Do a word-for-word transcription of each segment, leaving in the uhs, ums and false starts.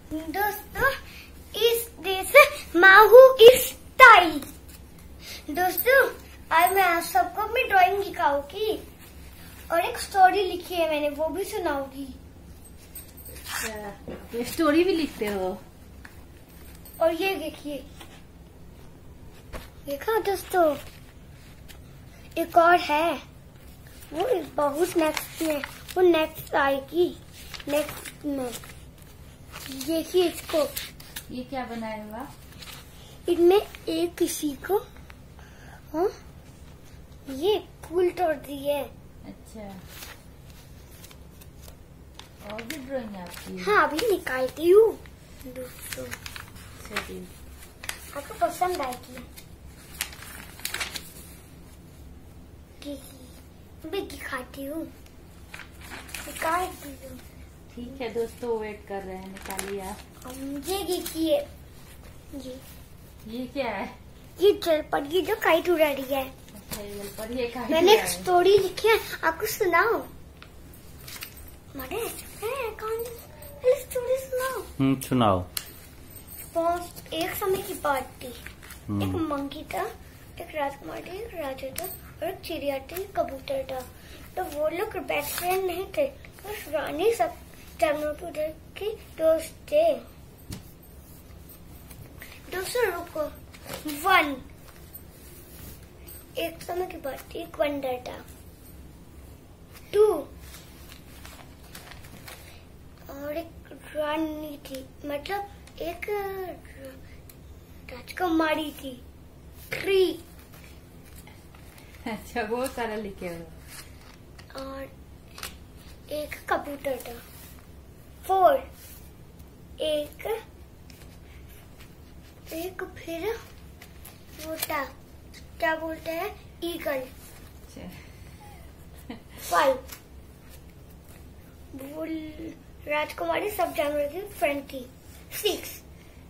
दोस्तों इस देश माहू स्टाइल। दोस्तों आज मैं आप सबको अपनी ड्राइंग दिखाऊंगी और एक स्टोरी लिखी है मैंने, वो भी सुनाऊंगी। तो स्टोरी भी लिखते हो? और ये देखिए, देखा दोस्तों, एक और है, वो बहुत नेक्स्ट में, वो नेक्स्ट आएगी नेक्स्ट में। देखिए इसको, ये क्या बनाया हुआ? इनमें एक किसी को हाँ ये फूल तोड़ दी है। अच्छा, और भी ड्राइंग आपकी? हाँ अभी निकालती हूँ दोस्तों, चलिए आपको पसंद आएगी। अभी दिखाती हूँ, निकालती हूँ। ठीक है दोस्तों, वेट कर रहे हैं, निकालिए आप। ये देखिए, ये ये क्या है? ये जल पर ये जो काइट उड़ा रही है। अच्छा, ये जल पर ये काइट मैंने उड़ा एक है। स्टोरी लिखी है, आपको सुनाओ? मरे कौन स्टोरी सुनाओ? हम्म सुनाओ। बहुत एक समय की बात थी, एक मंकी था, एक राजकुमार थी, एक राजा था और एक चिड़िया थी, कबूतर था। तो वो लोग बेस्ट फ्रेंड नहीं थे, बस रानी सब जानवरों के उधर की दोस्त थे। दोस्तों रुको, वन एक समय की बात थी, एक वंडर था। टू और एक रानी थी, मतलब एक राजकुमारी थी। थ्री अच्छा, बहुत सारा लिखे हो। और एक कबूतर था। फोर एक एक फिर वो था, क्या बोलते हैं, ईगल। फाइव वो राजकुमारी सब जानवर की फ्रेंड थी। सिक्स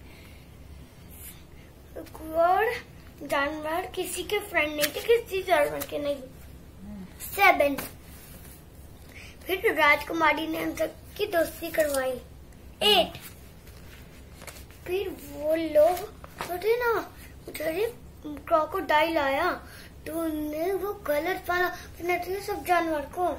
और जानवर किसी के फ्रेंड नहीं थे, किसी जानवर के नहीं। सेवन फिर राजकुमारी ने उन सबकी दोस्ती करवाई। एट फिर वो लोग थे ना, उधर क्रोकोडाइल आया तो उनने वो गलत पाला फिर सब जानवर को।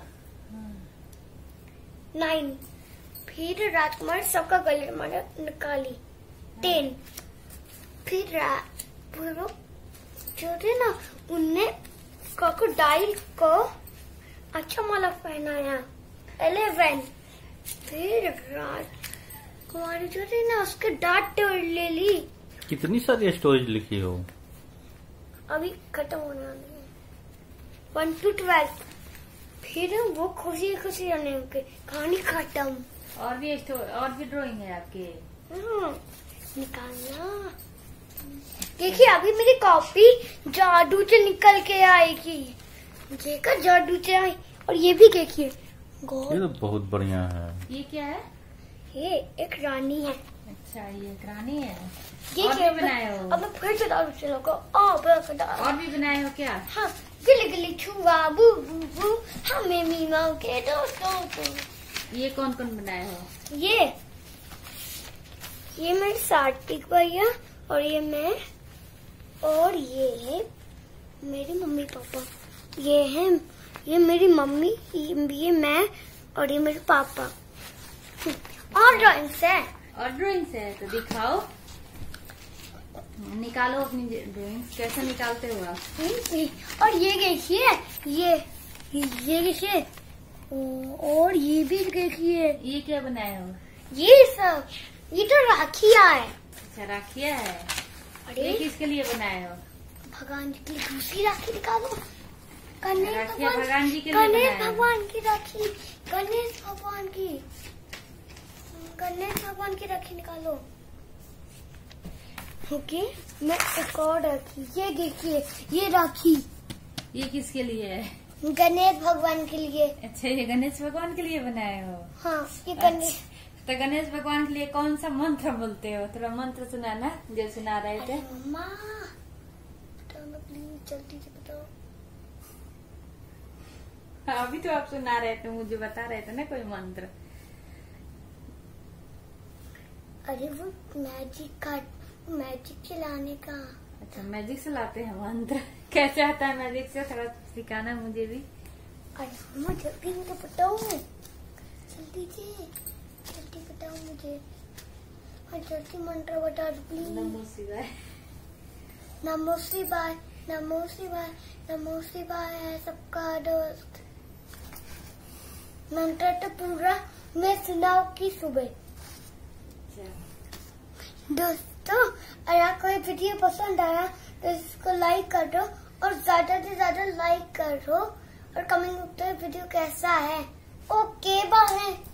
नाइन फिर राजकुमारी सबका गलत मारा निकाली। टेन फिर वो जो थे ना, उनने क्रोकोडाइल को अच्छा माला पहनाया। इलेवन फिर राजकुमारी जो थी ना, उसके डांट ले ली। कितनी सारी स्टोरीज लिखी हो? अभी खत्म होने वाली है। वन टू ट्वेल्व फिर वो खुशी खुशी रहने लगे, कहानी खत्म। और भी स्टोरी, और भी ड्राइंग है आपके? हाँ, निकालना। देखिए अभी मेरी कॉपी जादू से निकल के आएगी, देखकर जादू से आई। और ये भी देखिए, ये तो बहुत बढ़िया है। ये क्या है? ये एक रानी है। अच्छा, ये एक रानी है। ये और क्या भी बनाए हो? अब मैं फिर से डालू चलो को और भी बनाए हो क्या? हाँ, गिली गिली छुआ बू बू बू, हमें मीमाओ के दोस्तों को। ये कौन कौन बनाए हो? ये ये मेरे सात्विक भैया, और ये मैं, और ये है मेरी मम्मी पापा। ये है, ये मेरी मम्मी, ये मैं, और ये मेरे पापा। और ड्राइंग्स है। और ड्राइंग्स है तो दिखाओ, निकालो अपनी ड्राइंग्स। कैसे निकालते हो आप? और ये देखिए, ये ये देखिए, और ये भी देखिए। ये क्या बनाए हो? ये सब, ये तो राखिया है। अच्छा, राखिया है। अरे ये किसके लिए बनाए हो? भगवान जी की दूसरी राखी निकालो। गणेश राखिया भगवान, भगवान जी के लिए गणेश बनाए हो? भगवान की राखी, गणेश भगवान की, गणेश भगवान की राखी निकालो। ओके, मैं एक और राखी, ये देखिए, ये राखी ये किसके लिए है? गणेश भगवान के लिए। अच्छा, ये गणेश भगवान के लिए बनाए हो? हाँ, ये गणेश। तो गणेश भगवान के लिए कौन सा मंत्र बोलते हो? थोड़ा मंत्र सुनाना, जो सुना रहे थे। मम्मा प्लीज जल्दी से बताओ। अभी तो आप सुना रहे थे, मुझे बता रहे थे ना कोई मंत्र। अरे वो मैजिक का, मैजिक चलाने का। अच्छा, मैजिक से लाते हैं मंत्र। कैसे आता है मैजिक से, थोड़ा सिखाना मुझे भी। अरे मुझे भी तो बताओ, जल्दी से जल्दी बताओ मुझे, और जल्दी मंत्र बता दो प्लीज। नमो शिवाय। नमो शिवाय, नमो शिवाय, नमो शिवाय है सबका दोस्त। मंत्र तो पूरा मैं सुनाओ की सुबह। दोस्तों अगर कोई वीडियो पसंद आया तो इसको लाइक कर दो, और ज्यादा से ज्यादा लाइक करो, और कमेंट में वीडियो कैसा है। Okay bye.